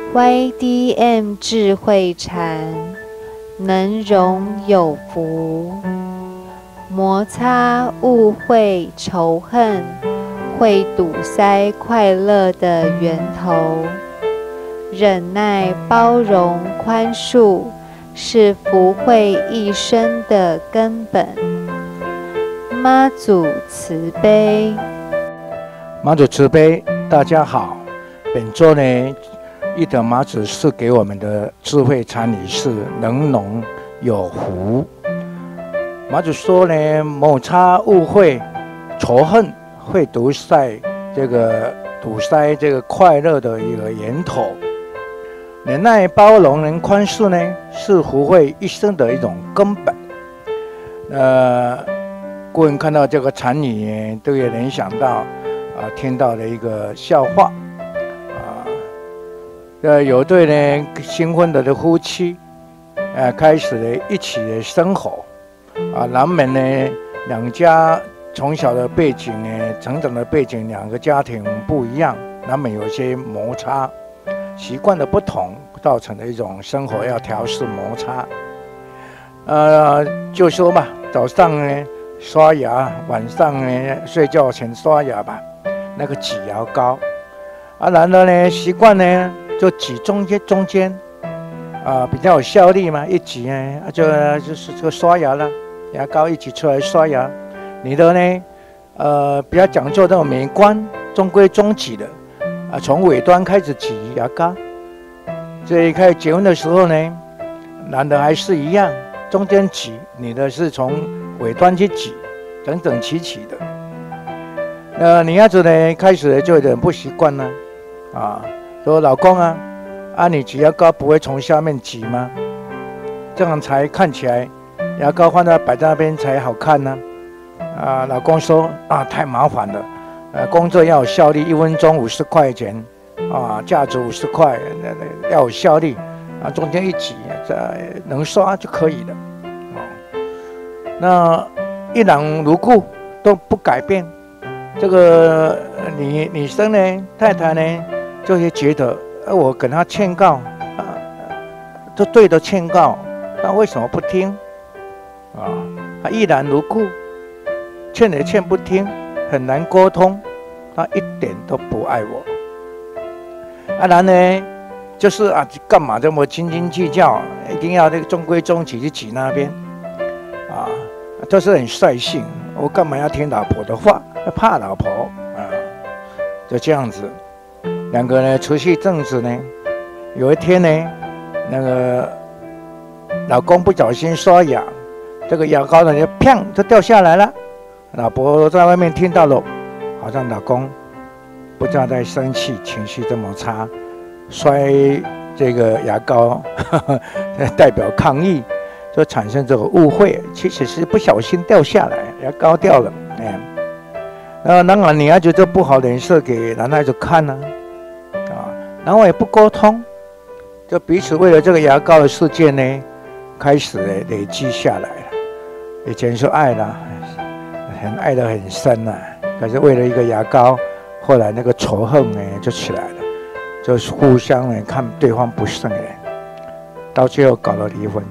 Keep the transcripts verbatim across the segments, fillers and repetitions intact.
Y D M 智慧禅，能容有福。摩擦、误会、仇恨，会堵塞快乐的源头。忍耐、包容、宽恕，是福慧一生的根本。妈祖慈悲， 妈祖慈悲，大家好。本周呢，一德妈祖赐给我们的智慧禅理是能容有福。妈祖说呢，摩擦、误会、仇恨会堵塞这个堵塞这个快乐的一个源头。忍耐、包容、能宽恕呢，是福慧一生的一种根本。呃，各位看到这个禅理，都有联想到啊、呃，听到的一个笑话啊。呃，有对呢新婚的的夫妻，呃，开始呢一起的生活啊，难免呢两家从小的背景呢，成长的背景，两个家庭不一样，难免有些摩擦。习惯的不同造成的一种生活要调试摩擦，呃，就说吧，早上呢刷牙，晚上呢睡觉前刷牙吧，那个挤牙膏，啊，然后呢习惯呢就挤中间中间，啊，比较有效率嘛，一挤呢就就是这个刷牙了，牙膏一挤出来刷牙，你的呢，呃，比较讲究这种美观，中规中矩的。啊，从尾端开始挤牙膏，所以开始结婚的时候呢，男的还是一样，中间挤，女的是从尾端去挤，整整齐齐的。呃，女孩子呢，开始就有点不习惯了，啊，说老公啊，啊你挤牙膏不会从下面挤吗？这样才看起来牙膏放在摆在那边才好看呢。啊，老公说啊，太麻烦了。呃，工作要有效率，一分钟五十块钱，啊，价值五十块，那那要有效率，啊，中间一挤，这能刷就可以了，啊，那一览如故都不改变，这个女女生呢，太太呢，就会觉得，呃，我跟她劝告，啊，都对的劝告，那为什么不听？啊，她一览如故，劝也劝不听。很难沟通，他一点都不爱我。啊，然呢，就是啊，干嘛这么斤斤计较？一定要这个中规中矩去挤那边，啊，都是很率性。我干嘛要听老婆的话？怕老婆啊，就这样子。两个呢，持续阵子呢，有一天呢，那个老公不小心刷牙，这个牙膏呢就砰就掉下来了。老婆在外面听到了，好像老公不知道在生气，情绪这么差，摔这个牙膏，呵呵代表抗议，就产生这个误会，其实是不小心掉下来，牙膏掉了，哎，然后当然女孩子就不好脸色给男孩子看呢、啊，啊，然后也不沟通，就彼此为了这个牙膏的事件呢，开始累积下来了，以前说爱啦。很爱得很深呐、啊，可是为了一个牙膏，后来那个仇恨呢就起来了，就是互相呢看对方不顺眼，到最后搞了离婚。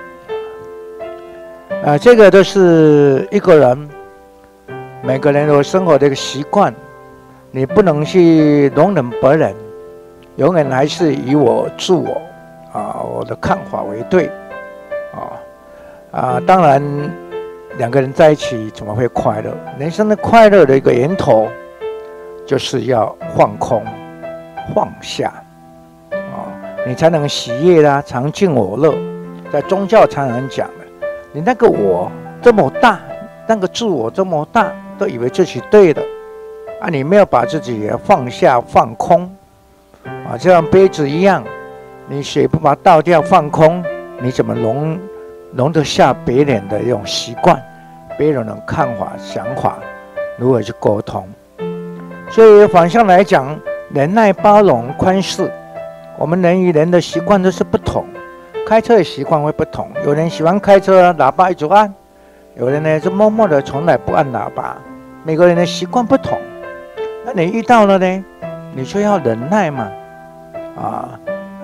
啊，这个都是一个人每个人有生活的一个习惯，你不能去容忍别人，永远还是以我自我啊，我的看法为对啊啊，当然。两个人在一起怎么会快乐？人生的快乐的一个源头，就是要放空、放下，啊，你才能喜悦啦，常尽我乐。在宗教常常讲的，你那个我这么大，那个自我这么大，都以为自己对的，啊，你没有把自己放下、放空，啊，就像杯子一样，你水不把它倒掉、放空，你怎么容容得下别人的一种习惯？别人的看法、想法，如何去沟通？所以反向来讲，忍耐、包容、宽恕，我们人与人的习惯都是不同，开车的习惯会不同。有人喜欢开车，喇叭一直按；有人呢就默默的，从来不按喇叭。每个人的习惯不同，那你遇到了呢，你就要忍耐嘛，啊，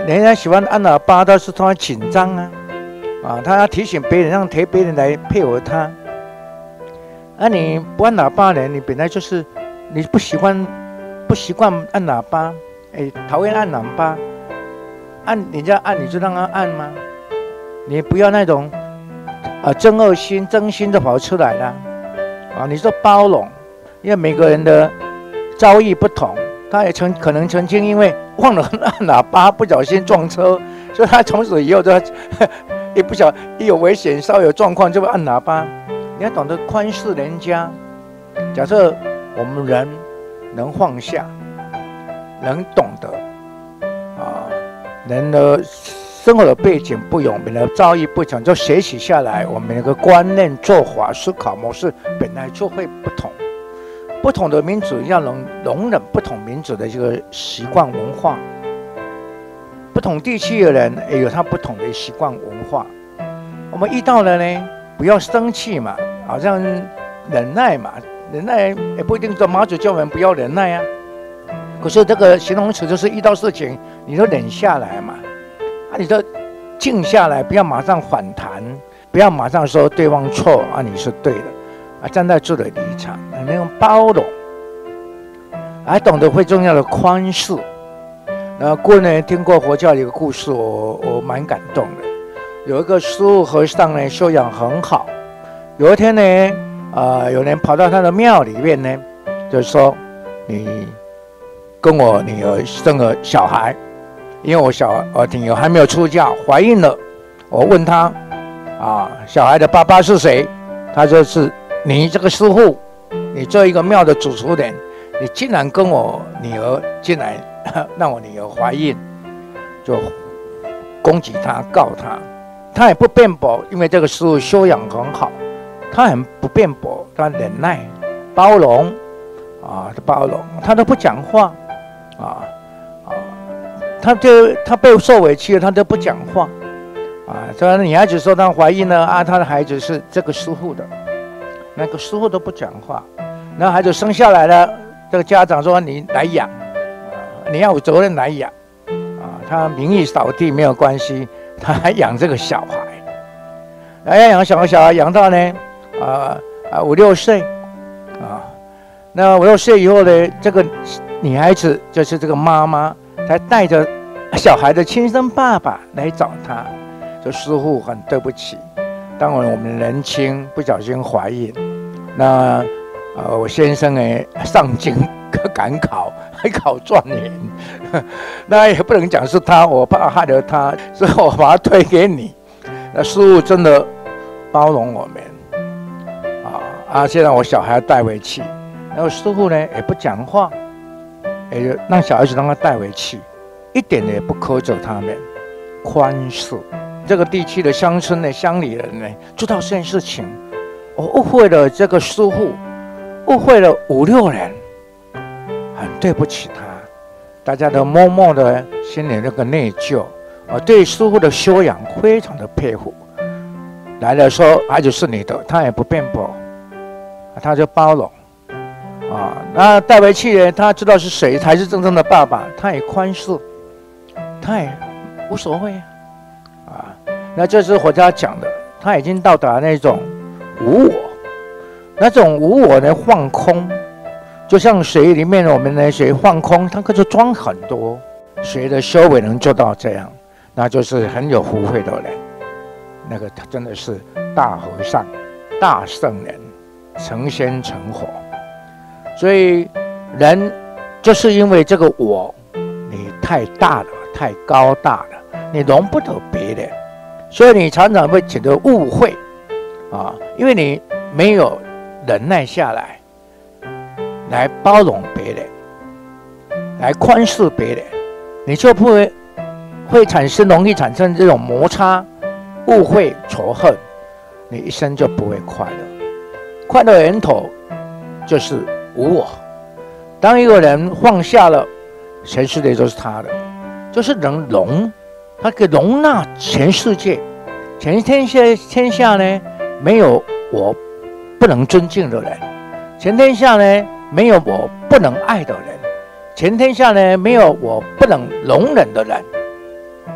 人家喜欢按喇叭，都是他紧张啊，啊，他要提醒别人，让别人来配合他。啊，你不按喇叭呢，你本来就是你不习惯，不习惯按喇叭，哎，讨厌按喇叭，按人家按你就让他按吗？你不要那种啊憎恶心、真心就跑出来了啊！你说包容，因为每个人的遭遇不同，他也曾可能曾经因为忘了按喇叭，不小心撞车，所以他从此以后就一不小一有危险、稍有状况就会按喇叭。你要懂得宽恕人家。假设我们人能放下，能懂得啊，人的生活的背景不同，人的遭遇不同，就学习下来，我们那个观念、做法、思考模式本来就会不同。不同的民族要能容忍不同民族的这个习惯文化，不同地区的人也有他不同的习惯文化。我们遇到了呢，不要生气嘛，好像忍耐嘛，忍耐也不一定说马祖教我们不要忍耐啊。可是这个形容词就是遇到事情你就忍下来嘛，啊，你就静下来，不要马上反弹，不要马上说对方错啊，你是对的啊，站在自己的立场，那种包容，还懂得会重要的宽恕。然后过年听过佛教的一个故事，我我蛮感动的。有一个师父和尚呢，修养很好。有一天呢，呃，有人跑到他的庙里面呢，就是说你跟我女儿生个小孩，因为我小我女儿还没有出嫁，怀孕了。我问他啊，小孩的爸爸是谁？他说是你这个师父，你做一个庙的主持人，你竟然跟我女儿进来，让我女儿怀孕，就攻击他，告他。他也不辩驳，因为这个师父修养很好，他很不辩驳，他忍耐、包容啊，包容，他都不讲话啊啊，他就他被受委屈了，他都不讲话啊。这个女孩子说她怀孕了啊，她的孩子是这个师父的，那个师父都不讲话，然后孩子生下来了，这个家长说你来养，啊，你要有责任来养啊，他名义扫地没有关系。他还养这个小孩，哎，养小孩，小孩养到呢，啊啊五六岁，啊，那五六岁以后呢，这个女孩子就是这个妈妈，才带着小孩的亲生爸爸来找他，说师父很对不起，当然我们年轻不小心怀孕，那呃我先生呢上京赶考。还考状元，那也不能讲是他，我怕害了他，所以我把他推给你。那师父真的包容我们，啊啊！现在我小孩要带回去，然后师父呢也不讲话，也让小孩子让他带回去，一点也不苛责他们，宽恕。这个地区的乡村的乡里人呢，知道这件事情，我误会了这个师父，误会了五六人。很对不起他，大家都默默的心里那个内疚，啊，对师父的修养非常的佩服。来了说孩子是你的，他也不辩驳，他就包容，啊，那带回去呢，他知道是谁才是真正的爸爸，他也宽恕，他也无所谓啊，啊，那这是佛家讲的，他已经到达那种无我，那种无我呢放空。就像水里面我们的水放空，它可是装很多。水的修为能做到这样，那就是很有福慧的人。那个他真的是大和尚、大圣人，成仙成佛。所以人就是因为这个我，你太大了，太高大了，你容不得别人，所以你常常会觉得误会啊，因为你没有忍耐下来。来包容别人，来宽恕别人，你就不会会产生容易产生这种摩擦、误会、仇恨，你一生就不会快乐。快乐的源头就是无我。当一个人放下了，全世界都是他的，就是能容，他可以容纳全世界，全天下天下呢没有我不能尊敬的人，全天下呢。没有我不能爱的人，全天下呢没有我不能容忍的人，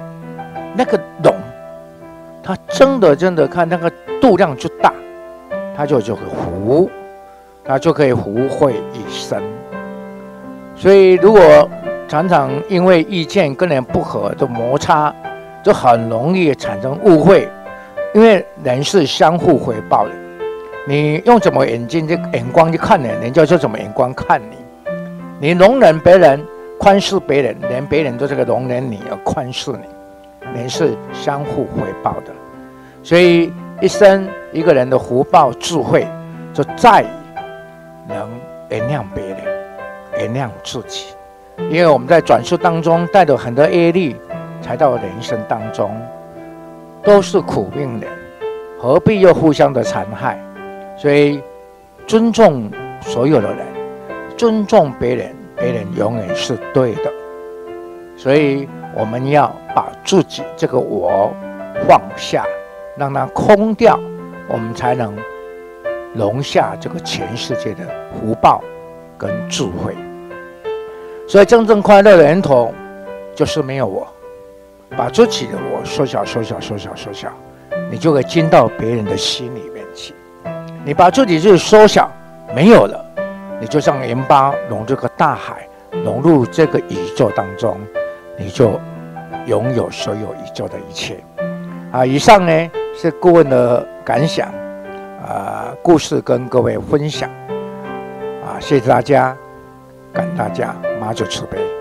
那个龙，它真的真的看那个度量就大，它就就可以福，它就可以福慧一生。所以如果常常因为意见跟人不合的摩擦，就很容易产生误会，因为人是相互回报的。你用什么眼睛、眼光去看人，人家就怎么眼光看你。你容忍别人，宽恕别人，连别人都这个容忍你，而宽恕你，人是相互回报的。所以一生一个人的福报智慧，就在于能原谅别人，原谅自己。因为我们在转世当中带着很多业力，才到人生当中，都是苦命人，何必又互相的残害？所以尊重所有的人，尊重别人，别人永远是对的。所以我们要把自己这个我放下，让它空掉，我们才能容下这个全世界的福报跟智慧。所以真正快乐的源头就是没有我，把自己的我缩小缩小缩小缩小，你就可以进到别人的心里面去。你把自己就缩小没有了，你就像盐巴融入个大海，融入这个宇宙当中，你就拥有所有宇宙的一切。啊，以上呢是顾问的感想，啊，故事跟各位分享。啊，谢谢大家，感恩大家，妈祖慈悲。